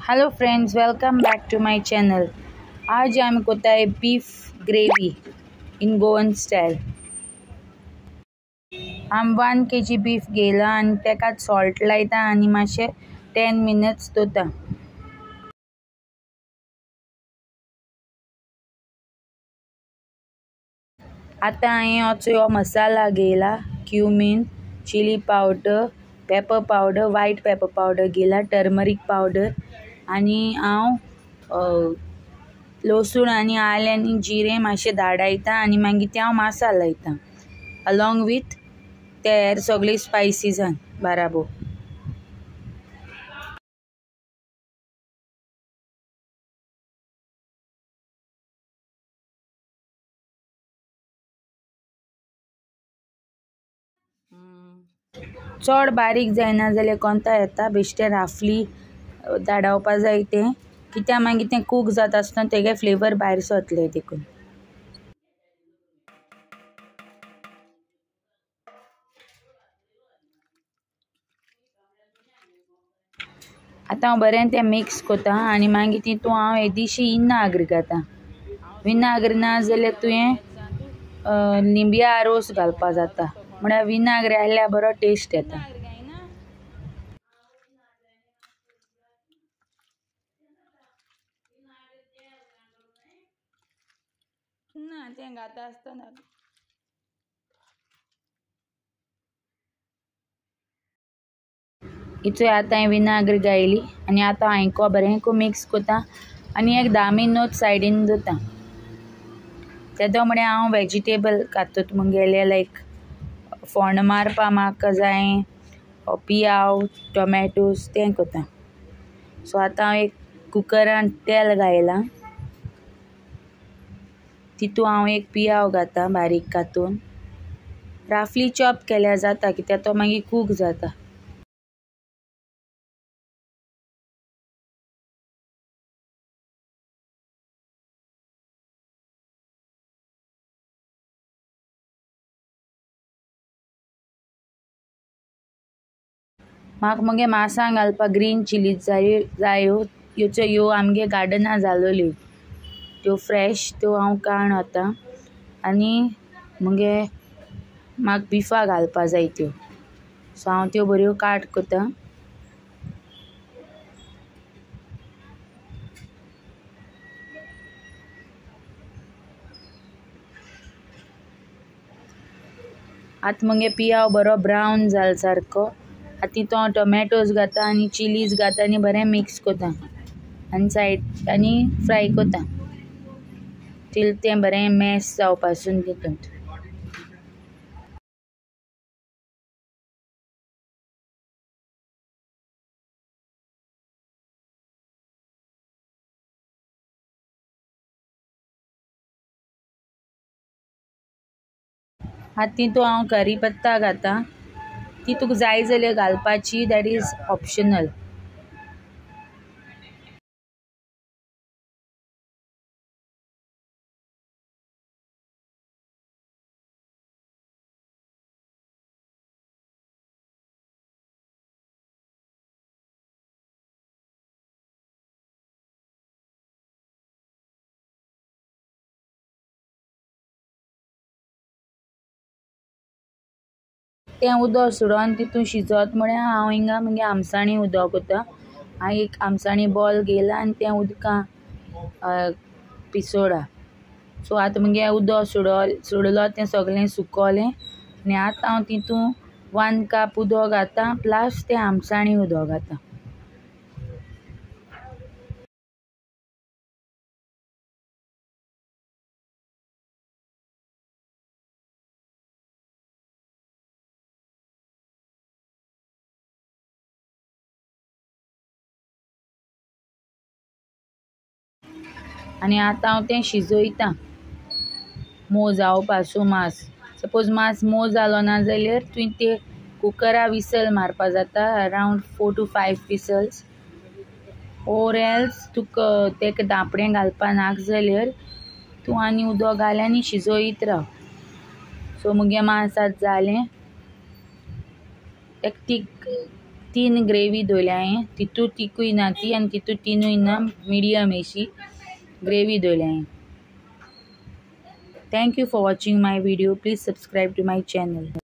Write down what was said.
Hello friends, welcome back to my channel. आज आमी कोताय beef gravy in Goan style. आम 1 kg बीफ घेयला आनी तेका सॉल्ट लायता आनी मातशे 10 minutes दवरता. आतां हांवें हो मसाला घेयला. Cumin, chilli powder, pepper powder, white pepper powder घेयला, टर्मरीक पावडर आनी हांव लसूण आनी आलें आनी जिरें मातशें धाडायता आनी मागीर तें हांव मासाल लायता अलॉंग वीथ ते सगळे स्पायसीजान बाराबो. चड बारीक जायना जाल्यार कोंता येता, बेश्टें राफली धाडवपा जाय तें, कित्याक मागीर तें कूक जाता आसतना तेगे फ्लेवर भायर सरतलें देखून. आतां हांव बरें तें मिक्स कोता आनी मागीर तितून हांव येदीशी इनाग्र घालता. विनाग्र ना जाल्यार तुवें निंबिया रोस घालपा जाता, म्हळ्यार विनाग्र आयल्यार बरो टेस्ट येता. ना तें घाता आसतना इचो आतां हांवें विनाग्र घायली आनी आतां हांवें बरें मिक्स कोता आनी एक 10 minutes सायडीन दवरता. तेदो म्हळ्यार हांव वेजिटेबल कांतूत मुगेले लायक फोण्ण मारपा म्हाका जाय पियाव, टोमॅटोज तें कोता. सो आतां हांव एक कुकरान तेल घायलां, तितून हांव एक पियाव घाता बारीक कांतून. राफली चॉप केल्यार जाता कित्याक तो मागीर कूक जाता. म्हाका मगे मांसां घालपाक ग्रीन चिलीज जायो. ह्यो आमगे गार्डना जालोल्यो, त्यो फ्रेश त्यो हांव काडून व्हरता आनी मगे म्हाका बिफा घालपा जाय त्यो, सो हांव त्यो बऱ्यो काट कोता. आतां मगे पियाव बरो ब्रावन जालो सारको. आतां तितून हांव टोमॅटोज घाता आनी चिलीज घाता आनी बरें मिक्स कोता आनी फ्राय कोता टील तें बरें मॅश जावपासून तितून. आतां तितून हांव करी पत्ता घाता. ती तुका जाय जाल्यार घालपाची, दॅट इज ऑप्शनल. तें उदक सुडोन तितून शिजोत म्हळ्यार हांव हिंगा मगे आमसाणी उदक कोता. हांवें एक आमसाणी बॉल घेयला आनी तें उदकां पिसोडा. सो आतां मगे उदक सुडलो तें सगळें सुकोलें आनी आतां हांव तितून 1 cup उदक घाता प्लस तें आमसाणी उदक घाता. आनी आतां हांव तें शिजोयता मोव जावपा. सो मांस सपोज मांस मोव जालो ना जाल्यार तुवें तें कुकरा विसल मारपा जाता, around 4 to 5 whistles, or else तुका तेका धांपणें घालपा नाक जाल्यार तूं आनी उदक घाल आनी शिजोयत राव. सो मुगे मांस आतां जालें. एक तीक तीन ग्रेवी दवरल्या हांवें, तितू तिकूय ना ती आनी तितू तिनूय ना, मिडियम अशी ग्रेवी दवरल्या हांवें. Thank you for watching my video. Please subscribe to my channel.